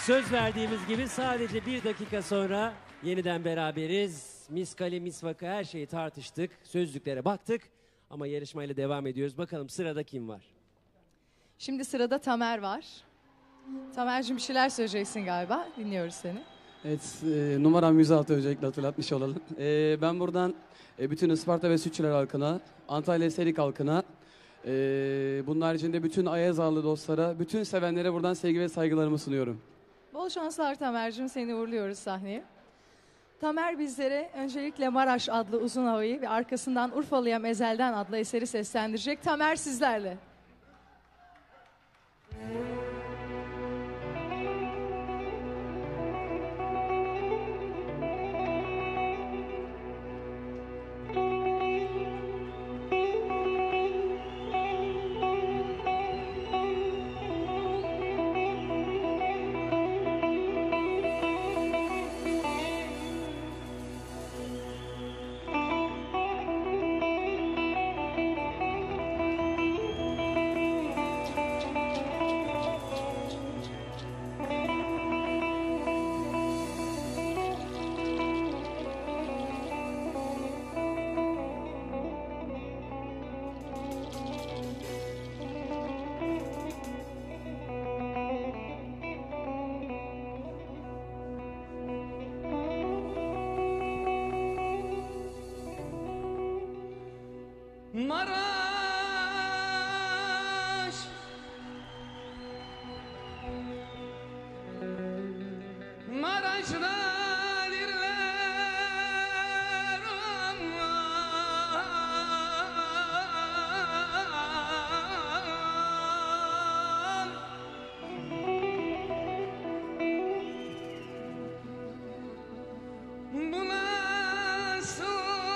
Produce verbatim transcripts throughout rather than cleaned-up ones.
Söz verdiğimiz gibi sadece bir dakika sonra yeniden beraberiz. Miskali, misvaka her şeyi tartıştık. Sözlüklere baktık. Ama yarışmayla devam ediyoruz. Bakalım sırada kim var? Şimdi sırada Tamer var. Tamer'cim bir şeyler söyleyeceksin galiba. Dinliyoruz seni. Evet, e, numaram yüz altı öncelikle hatırlatmış olalım. E, ben buradan e, bütün Isparta ve Sütçüler halkına, Antalya Serik halkına, e, bunun haricinde bütün Ayazağlı dostlara, bütün sevenlere buradan sevgi ve saygılarımı sunuyorum. Bol şanslar Tamer'cim, seni uğurluyoruz sahneye. Tamer bizlere öncelikle Maraş adlı uzun havayı ve arkasından Urfalıyam Ezel'den adlı eseri seslendirecek. Tamer sizlerle. Maraş Maraş'da dirler bu nasıl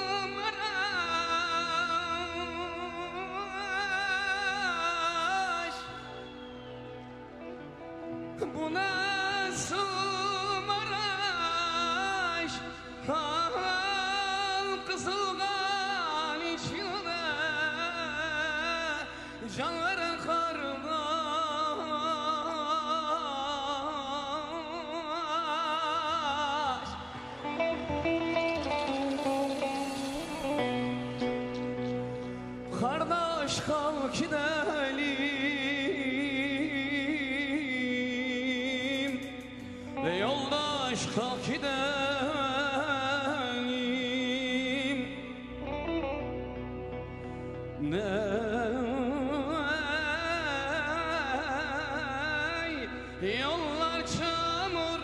Bu nasıl Maraş, halkı sığan içine can veren kardeş. Kardeş kalk gidelim ve yoldaş kalk gidelim. Ne yollar çamur,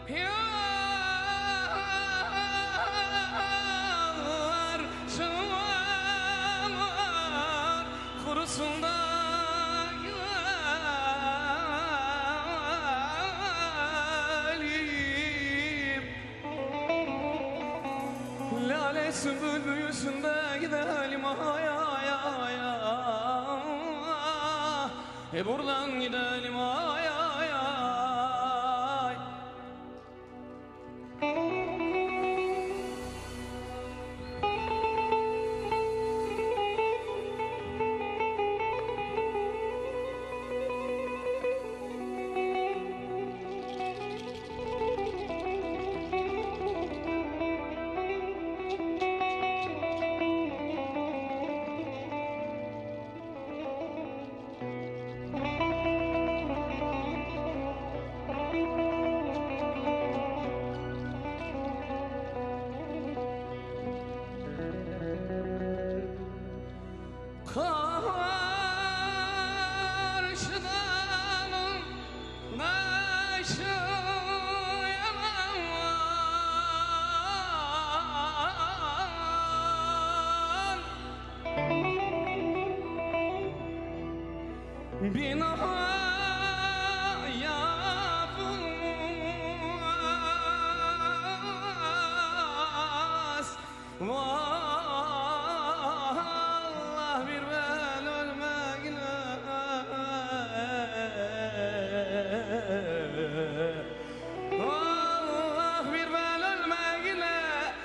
yollar çamur, kurusun da Lale sümbül büyüsünde gidelim ay ay ay ay. E buradan gidelim ay ay ay. Karşıdan naşı yaman bina yapılmaz. Vallah bir ben ölmekle Allah bir ben ölmekle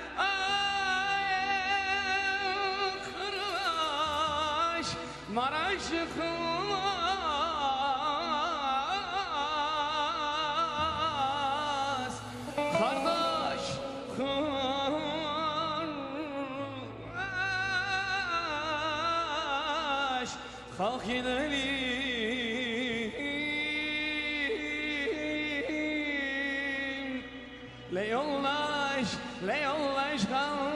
ay kırbaç Maraş'ı kılmaz. kardeş kardeş kalk gidelim le yollaş le yollaş kalk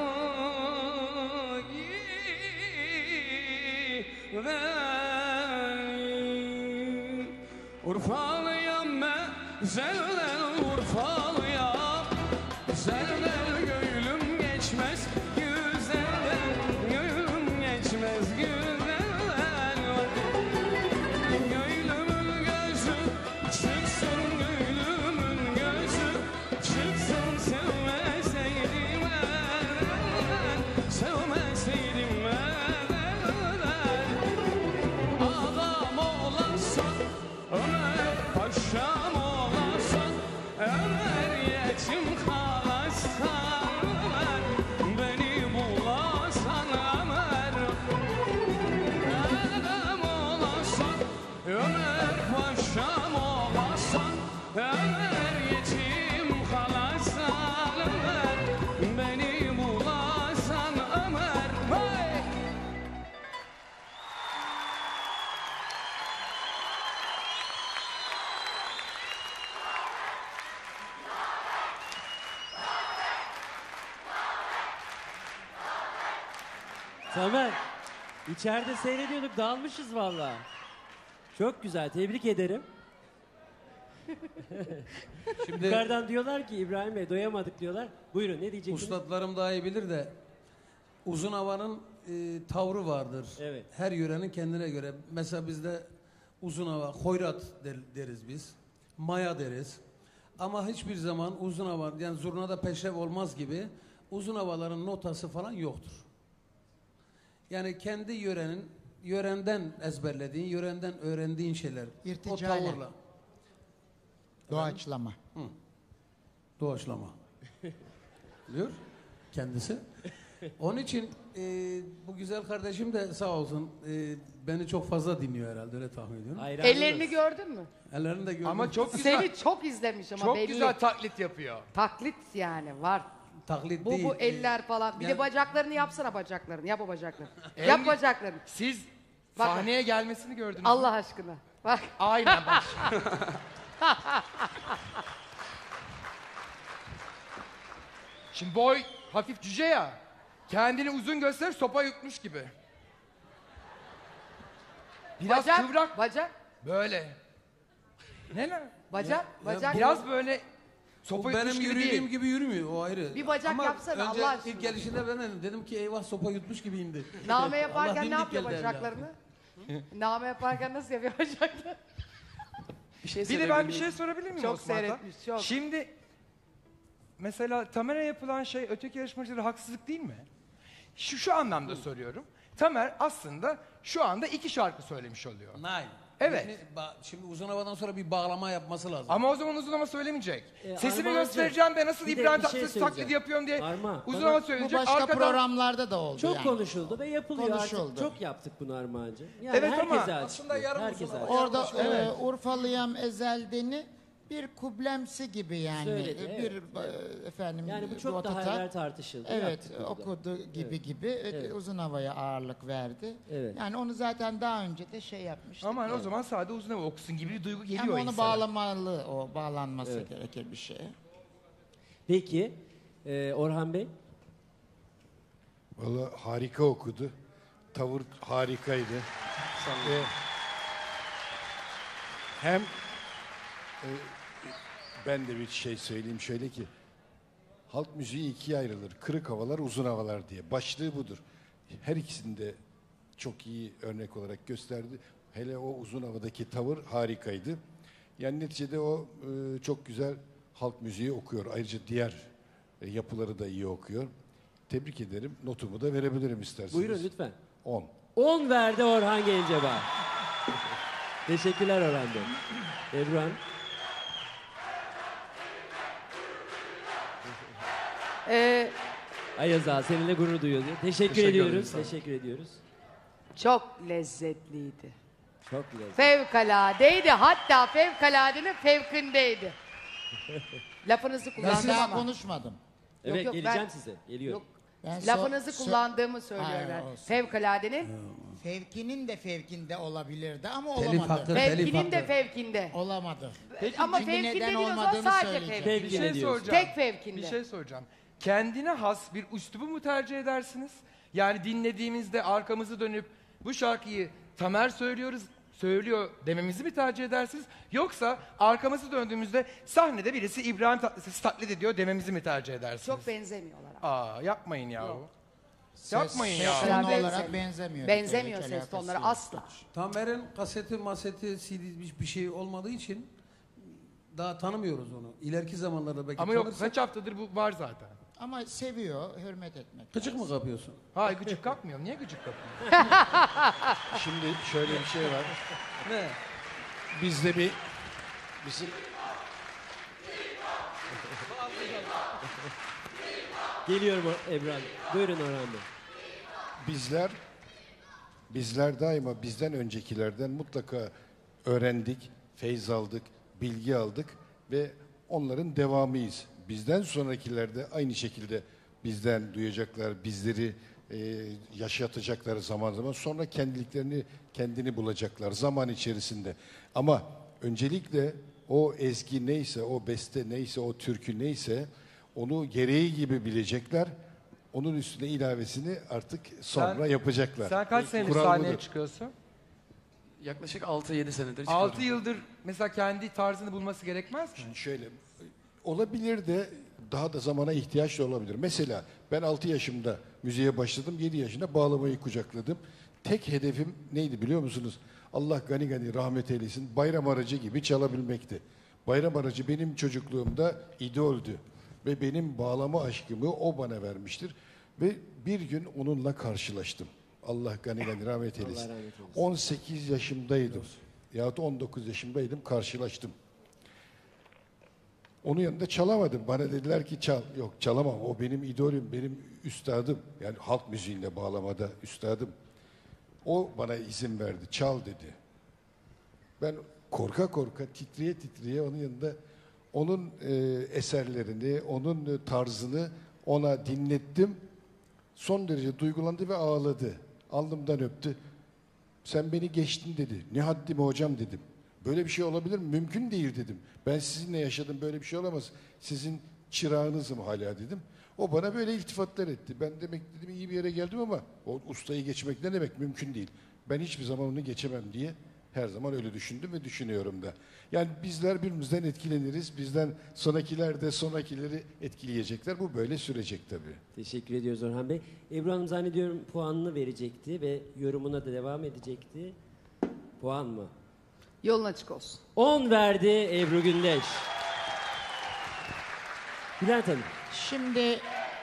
gidelim Urfalıyam ben zelden Urfalıyam zelden gönlüm geçmez güzelden gönlüm geçmez güzelden gönlümün gözü çıksın gönlümün gözü çıksın sevmeseydim ben sevmeseydim ben ağam olasın Ömer paşam olasın Ömer yetim kalasın Ömer beni bulasan Ömer ağam olasın Ömer paşam olasın Ömer yetim kalasın Ömer beni bulasan Ömer hey! Tamer, içeride seyrediyorduk, dağılmışız valla. Çok güzel, tebrik ederim. Şimdi Yukarıdan diyorlar ki İbrahim Bey doyamadık diyorlar. Buyurun, ne diyeceksiniz? ustalarım daha iyi bilir de uzun havanın e, tavrı vardır. Evet. Her yörenin kendine göre. Mesela bizde uzun hava, hoyrat der- deriz biz. Maya deriz. Ama hiçbir zaman uzun hava, yani zurnada peşrev olmaz gibi uzun havaların notası falan yoktur. Yani kendi yörenin, yörenden ezberlediğin, yörenden öğrendiğin şeyler. O İrticale. tavırla. Doğaçlama. Doğaçlama. Biliyor kendisi. Onun için e, bu güzel kardeşim de sağ olsun e, beni çok fazla dinliyor herhalde, öyle tahmin ediyorum. Hayranınız. Ellerini gördün mü? Ellerini de gördüm. Ama çok güzel. Seni çok izlemiş ama Çok belli. güzel taklit yapıyor. Taklit yani var. taklit Bu değil. bu eller falan. Bir Yani- de bacaklarını yapsana bacaklarını. Yap o bacaklarını. En Yap gü- bacaklarını. Siz Bak- sahneye gelmesini gördünüz mü? Allah aşkına. Bak. Aynen bak. Şimdi boy hafif cüce ya. Kendini uzun göster sopa yutmuş gibi. Biraz Bacak. kıvrak. Bacak. Böyle. Ne lan? Bacak. Bacak. Biraz böyle O sopa benim yutmuş gibi yürüdüğüm değil. gibi yürümüyor, o ayrı. Bir bacak Ama yapsana, önce Allah aşkına. ilk gelişinde ben dedim, dedim ki eyvah sopa yutmuş gibiyim de. Name Allah yaparken ne bildik yapıyor geldi bacaklarını? Name yaparken nasıl yapıyor bacaklarını? Bir, şey bir de ben bir şey sorabilir miyim Çok Osman'dan? seyretmiş, çok. Şimdi mesela Tamer'e yapılan şey öteki yarışmacılara haksızlık değil mi? Şu, şu anlamda soruyorum. Tamer aslında şu anda iki şarkı söylemiş oluyor. Nein. Evet. Yani ba- şimdi uzun havadan sonra bir bağlama yapması lazım. Ama o zaman uzun hava söylemeyecek. E, Sesimi Armağancığım, göstereceğim ben nasıl bir de İbrahim bir şey Tatlıses söyleyeceğim. taklidi yapıyorum diye Armağan, uzun bana- hava Bu söyleyecek. başka Arkadan... programlarda da oldu Çok yani. konuşuldu ve yapılıyor Konuşuldu. artık. Çok yaptık bunu Armağancığım. Yani Evet ama herkese aslında açık. yarım Herkese uzun açık. hava. Orada Evet. e, Urfalıyam ezelden'i bir kublemsi gibi yani. Söyledi, E, evet, bir e, efendim Yani bu çok daha Rotata- evvel tartışıldı. Evet, yaptık bunu da. okudu gibi Evet. gibi e, Evet. uzun havaya ağırlık verdi. Evet. Yani onu zaten daha önce de şey yapmıştık. Aman o zaman sade uzun hava okusun gibi bir duygu geliyor Ama onu insana. bağlamalı, o bağlanması Evet. gerekir bir şeye. Peki, e, Orhan Bey? Valla harika okudu. Tavır harikaydı. Ee, hem e, ben de bir şey söyleyeyim şöyle ki halk müziği ikiye ayrılır. Kırık havalar, uzun havalar diye. Başlığı budur. Her ikisini de çok iyi örnek olarak gösterdi. Hele o uzun havadaki tavır harikaydı. Yani neticede o e, çok güzel halk müziği okuyor. Ayrıca diğer e, yapıları da iyi okuyor. Tebrik ederim. Notumu da verebilirim isterseniz. Buyurun lütfen. on. on verdi Orhan Gencebay. Teşekkürler Orhan Bey. Ebru Hanım. Ee, Ayaz Ağa seninle gurur duyuyor diyor. Teşekkür, Teşekkür ederim, ediyoruz. sağ olun. Teşekkür ediyoruz. çok lezzetliydi. Çok güzel. Fevkaladeydi. Hatta fevkaladenin fevkindeydi. Lafınızı Ben kullandım daha ama. konuşmadım. Evet yok, geleceğim ben- size. Geliyorum. Yok. Ben Lafınızı so- so- kullandığımı söylüyorum Hayır, ben. olsun. Fevkaladenin. Fevkinin de fevkinde olabilirdi ama Telif olamadı. hakkı, telif Fevkinin de hakkı. fevkinde. Olamadı. Ama Şimdi fevkinde neden değil o zaman olmadığını sadece söyleyeceğim. fevkinde. Bir Fevkinde şey diyorsun. soracağım. Tek fevkinde. Bir şey soracağım. Kendine has bir üslubu mu tercih edersiniz? Yani dinlediğimizde arkamızı dönüp bu şarkıyı Tamer söylüyoruz, söylüyor dememizi mi tercih edersiniz? Yoksa arkamızı döndüğümüzde sahnede birisi İbrahim Tatlıses taklit ediyor dememizi mi tercih edersiniz? Çok benzemiyorlar. ama. Aa yapmayın ya. Yok. Ses- Yapmayın ses ya. tonu Benzemiyor. olarak benzemiyor. Benzemiyor Hiç ses alakası tonları yok. asla. Tamer'in kaseti, maseti, C D bir şey olmadığı için daha tanımıyoruz onu. İleriki zamanlarda belki Ama yok tanırsak- kaç haftadır bu var zaten. Ama seviyor, hürmet etmek. Gıcık mı lazım. kapıyorsun? Hayır gıcık kalkmıyor. Niye gıcık kalkmıyor? Şimdi şöyle bir şey var. Ne? Bizde bir bizim Geliyorum o- Ebru. Buyurun Orhan Bey. bizler bizler daima bizden öncekilerden mutlaka öğrendik, feyz aldık, bilgi aldık ve onların devamıyız. Bizden sonrakiler de aynı şekilde bizden duyacaklar, bizleri e, yaşatacaklar zaman zaman. Sonra kendiliklerini, kendini bulacaklar zaman içerisinde. Ama öncelikle o ezgi neyse, o beste neyse, o türkü neyse onu gereği gibi bilecekler. Onun üstüne ilavesini artık sonra Sen- yapacaklar. Sen kaç senedir Kural sahneye budur. çıkıyorsun? Yaklaşık altı yedi senedir çıkıyorum. altı yıldır mesela kendi tarzını bulması gerekmez mi? Şöyle olabilir de daha da zamana ihtiyaç da olabilir. Mesela ben altı yaşımda müziğe başladım, yedi yaşında bağlamayı kucakladım. Tek hedefim neydi biliyor musunuz? Allah gani gani rahmet eylesin, bayram aracı gibi çalabilmekti. Bayram aracı benim çocukluğumda idoldü ve benim bağlama aşkımı o bana vermiştir. Ve bir gün onunla karşılaştım. Allah gani gani rahmet eylesin. rahmet eylesin. on sekiz yaşımdaydım. Yahut on dokuz yaşımdaydım, karşılaştım. Onun yanında çalamadım. Bana dediler ki çal. Yok çalamam. O benim idolüm, benim üstadım. Yani halk müziğinde bağlamada üstadım. O bana izin verdi. Çal dedi. Ben korka korka, titriye titriye onun yanında onun e, eserlerini, onun e, tarzını ona dinlettim. Son derece duygulandı ve ağladı. Alnımdan öptü. Sen beni geçtin dedi. Ne haddime hocam dedim. Böyle bir şey olabilir mi? Mümkün değil dedim. Ben sizinle yaşadım, böyle bir şey olamaz. Sizin çırağınızım hala dedim. O bana böyle iltifatlar etti. Ben demek dedim iyi bir yere geldim ama o ustayı geçmek ne demek? Mümkün değil. Ben hiçbir zaman onu geçemem diye her zaman öyle düşündüm ve düşünüyorum da. Yani bizler birbirimizden etkileniriz. Bizden sonrakiler de sonrakileri etkileyecekler. Bu böyle sürecek tabii. Teşekkür ediyoruz Orhan Bey. Ebru Hanım zannediyorum puanını verecekti ve yorumuna da devam edecekti. Puan mı? Yolun açık olsun. on verdi Ebru Gündeş. Bülent Hanım. Şimdi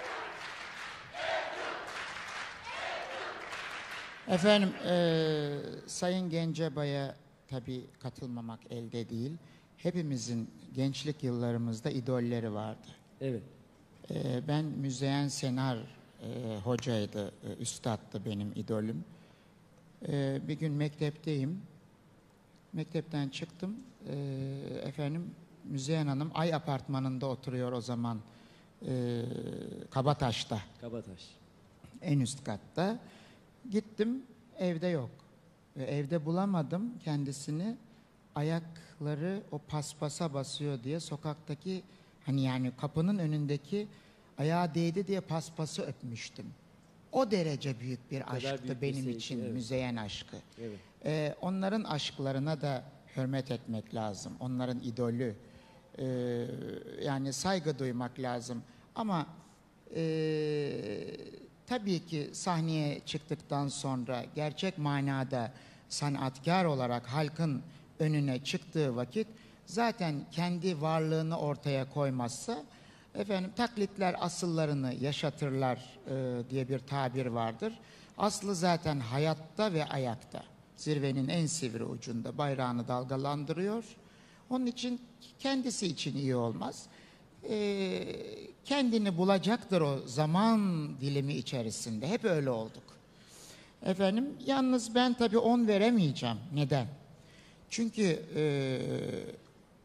efendim eee, Sayın Gencebay'a tabii katılmamak elde değil. Hepimizin gençlik yıllarımızda idolleri vardı. Evet. Eee, ben Müzeyyen Senar eee, hocaydı, eee, üstattı benim idolüm. Eee, bir gün mektepteyim. Mektepten çıktım. Eee, efendim Müzeyyen Hanım Ay Apartmanı'nda oturuyor o zaman. Eee, Kabataş'ta, Kabataş. en üst katta. Gittim, evde yok. Ve evde bulamadım kendisini. Ayakları o paspasa basıyor diye sokaktaki, hani yani kapının önündeki ayağa değdi diye paspası öpmüştüm. O derece büyük bir kadar aşktı büyük bir benim sevgi, için, evet. Müzeyyen aşkı. Evet. Ee, onların aşklarına da hürmet etmek lazım. Onların idolü. Ee, yani saygı duymak lazım. Ama ee, tabii ki sahneye çıktıktan sonra gerçek manada sanatkar olarak halkın önüne çıktığı vakit zaten kendi varlığını ortaya koymazsa efendim taklitler asıllarını yaşatırlar e, diye bir tabir vardır. Aslı zaten hayatta ve ayakta. Zirvenin en sivri ucunda bayrağını dalgalandırıyor. Onun için kendisi için iyi olmaz. Ee, kendini bulacaktır o zaman dilimi içerisinde. Hep öyle olduk. Efendim yalnız ben tabii on veremeyeceğim. Neden? Çünkü e,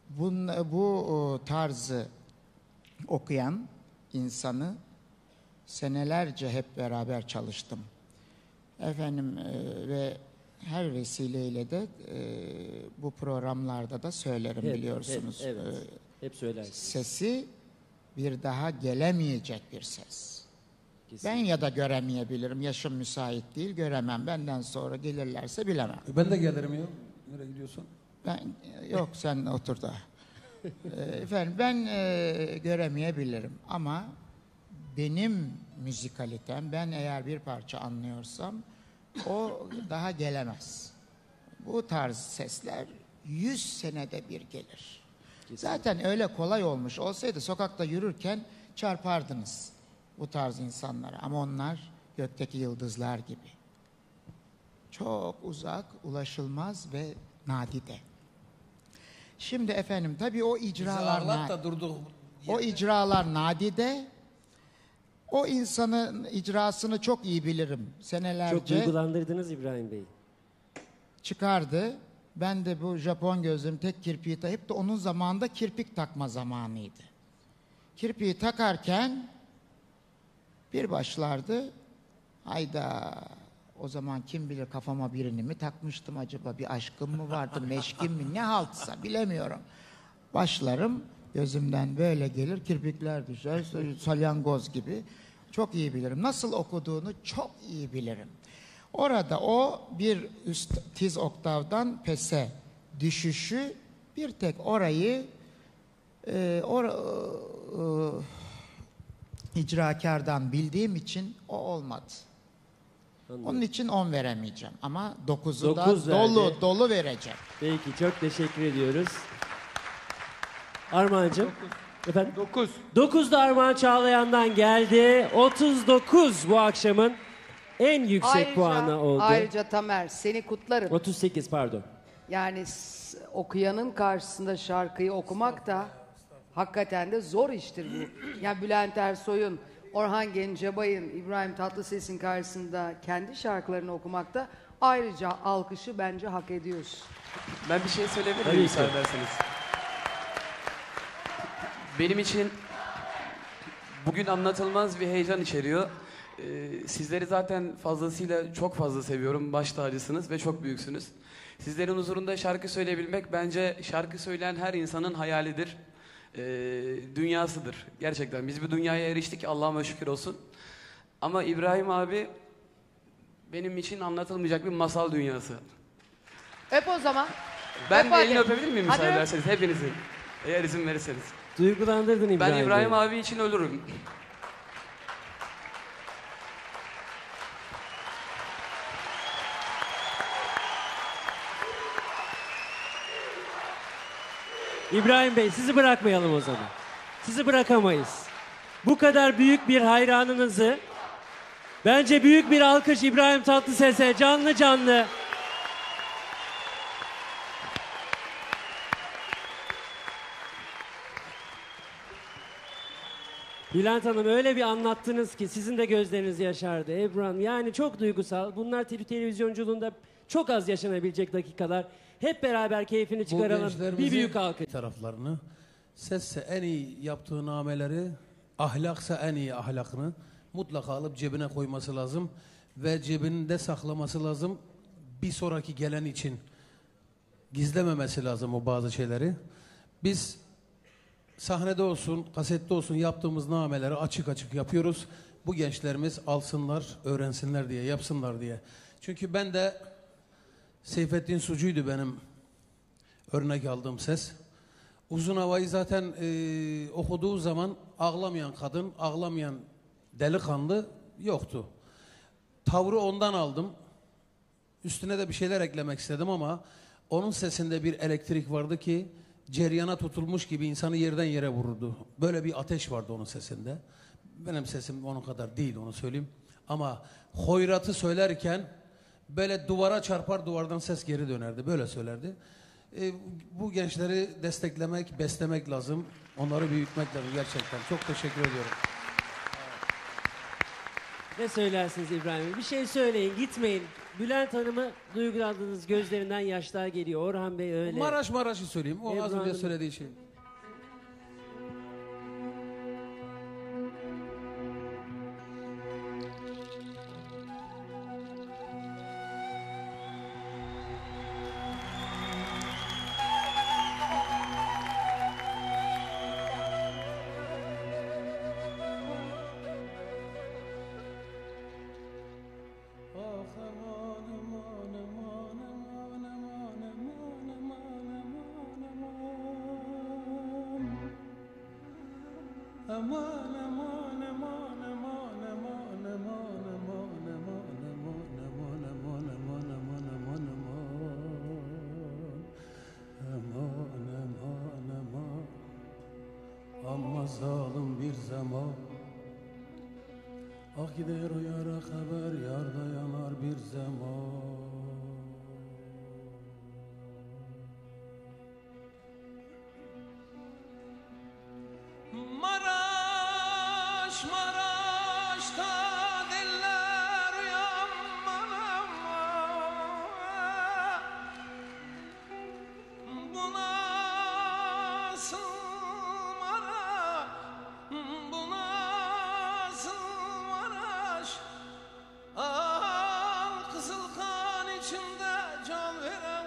Bun, bu o, tarzı okuyan insanı senelerce hep beraber çalıştım. Efendim e, ve her vesileyle de e, bu programlarda da söylerim Hep, biliyorsunuz. hep, evet. E, Hep söylersiniz. Sesi bir daha gelemeyecek bir ses. Kesinlikle. Ben ya da göremeyebilirim. Yaşım müsait değil, göremem. Benden sonra gelirlerse bilemem. Ben de gelirim ya. Nereye gidiyorsun? Ben yok sen otur da. Ee, Efendim ben e, göremeyebilirim ama benim müzikalitem, ben eğer bir parça anlıyorsam o daha gelemez. Bu tarz sesler yüz senede bir gelir. Zaten öyle kolay olmuş olsaydı sokakta yürürken çarpardınız bu tarz insanlara. Ama onlar gökteki yıldızlar gibi. Çok uzak, ulaşılmaz ve nadide. Şimdi efendim tabii o Bizi icralar ağlat na- da durduk. o icralar nadide. O insanın icrasını çok iyi bilirim. Çok Senelerce duygulandırdınız İbrahim Bey. çıkardı. Ben de bu Japon gözlüğüm tek kirpiği ta hep de onun zamanında kirpik takma zamanıydı. Kirpiği takarken bir başlardı. Hayda, o zaman kim bilir kafama birini mi takmıştım acaba, bir aşkım mı vardı, meşkim mi, ne haltsa bilemiyorum. Başlarım, gözümden böyle gelir, kirpikler düşer, salyangoz gibi. Çok iyi bilirim. Nasıl okuduğunu çok iyi bilirim. Orada o bir üst tiz oktavdan pese düşüşü, bir tek orayı e, or, e, icrakardan bildiğim için o olmadı. Anladım. Onun için on veremeyeceğim ama dokuzu da Dokuz verdi. dolu dolu vereceğim. Peki çok teşekkür ediyoruz. Armağan'cığım. Efendim? Dokuz. dokuz da Armağan Çağlayan'dan geldi. otuz dokuz bu akşamın en yüksek Ayrıca, puanı oldu. ayrıca Tamer seni kutlarım. otuz sekiz pardon. Yani s- okuyanın karşısında şarkıyı okumak da hakikaten de zor iştir bu. Yani Bülent Ersoy'un, Orhan Gencebay'ın, İbrahim Tatlıses'in karşısında kendi şarkılarını okumakta ayrıca alkışı bence hak ediyorsun. Ben bir şey söyleyebilir Tabii miyim ki. müsaade ederseniz? Benim için bugün anlatılmaz bir heyecan içeriyor. Ee, sizleri zaten fazlasıyla çok fazla seviyorum. Baş tacısınız ve çok büyüksünüz. Sizlerin huzurunda şarkı söyleyebilmek bence şarkı söyleyen her insanın hayalidir. Ee, dünyasıdır. Gerçekten biz bu dünyaya eriştik, Allah'ıma şükür olsun. Ama İbrahim abi benim için anlatılmayacak bir masal dünyası. Öp o zaman. Ben Öp de hadi. elini öpebilir miyim Hadi müsaade öp. ederseniz hepinizin? Eğer izin verirseniz. Duygulandırdın İbrahim Ben İbrahim Bey. abi için ölürüm. İbrahim Bey sizi bırakmayalım o zaman. Sizi bırakamayız. Bu kadar büyük bir hayranınızı bence büyük bir alkış İbrahim Tatlıses'e canlı canlı. Bülent Hanım öyle bir anlattınız ki sizin de gözleriniz yaşardı. Ebru Hanım yani çok duygusal. Bunlar te- televizyonculuğunda çok az yaşanabilecek dakikalar. Hep beraber keyfini Bu çıkaralım. Bir gençlerimizin büyük alkış. taraflarını, sesse en iyi yaptığı nameleri, ahlaksa en iyi ahlakını mutlaka alıp cebine koyması lazım ve cebinde saklaması lazım. Bir sonraki gelen için gizlememesi lazım o bazı şeyleri. Biz sahnede olsun, kasette olsun yaptığımız nameleri açık açık yapıyoruz. Bu gençlerimiz alsınlar, öğrensinler diye, yapsınlar diye. Çünkü ben de Seyfettin Sucu'ydu benim örnek aldığım ses. Uzun havayı zaten e, okuduğu zaman ağlamayan kadın, ağlamayan delikanlı yoktu. Tavrı ondan aldım. Üstüne de bir şeyler eklemek istedim ama onun sesinde bir elektrik vardı ki ceryana tutulmuş gibi insanı yerden yere vururdu. Böyle bir ateş vardı onun sesinde. Benim sesim onun kadar değil, onu söyleyeyim. Ama hoyratı söylerken böyle duvara çarpar, duvardan ses geri dönerdi. Böyle söylerdi. E, bu gençleri desteklemek, beslemek lazım. Onları büyütmek lazım gerçekten. Çok teşekkür ediyorum. Ne söylersiniz İbrahim Bey? Bir şey söyleyin, gitmeyin. Bülent Hanım'ı duygulandığınız gözlerinden yaşlar geliyor. Orhan Bey öyle. Maraş Maraş'ı söyleyeyim. O Ebru az önce Hanım. söylediği şey. Aman aman aman aman aman aman aman aman aman aman aman aman aman aman aman aman amma zalim bir zaman ah gider o yara haber yarda yanar bir zaman. Maraş, Maraş'ta diller uyanmadan bu nasıl Maraş, bu nasıl Maraş al kızıl kan içinde can veren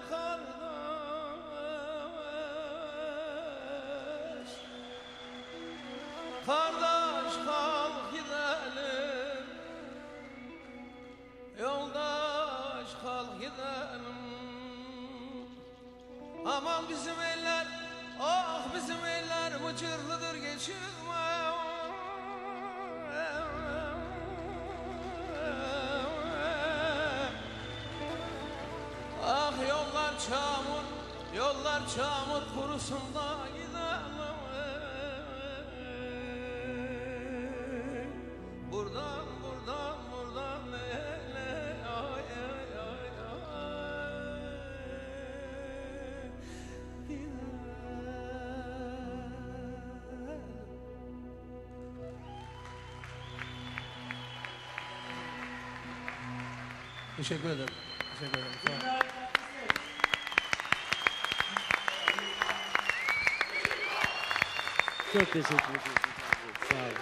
kardeş. Kardeş kalk gidelim, yoldaş kalk gidelim. Aman bizim eller, ah bizim eller mıcırlıdır geçirme. Ah yollar çamur, yollar çamur kurusun da gidelim. Buradan buradan buradan hele ay ay ay ay Teşekkür ederim. Teşekkür ederim. Sağ olun. Çok teşekkür ederim. Sağ olun.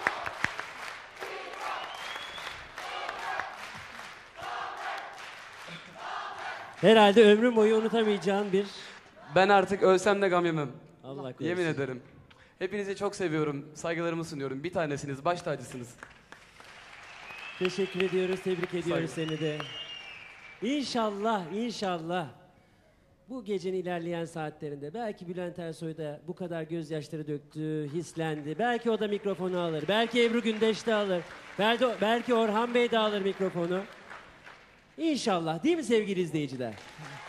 Herhalde ömrüm boyu unutamayacağın bir... Ben artık ölsem de gam yemem. Allah korusun. Yemin ederim. Hepinizi çok seviyorum. Saygılarımı sunuyorum. Bir tanesiniz. Baş tacısınız. Teşekkür ediyoruz, tebrik ediyoruz Saygı. seni de. İnşallah, inşallah bu gecenin ilerleyen saatlerinde belki Bülent Ersoy da bu kadar gözyaşları döktü, hislendi. Belki o da mikrofonu alır, belki Ebru Gündeş de alır, belki, belki Orhan Bey de alır mikrofonu. İnşallah, değil mi sevgili izleyiciler?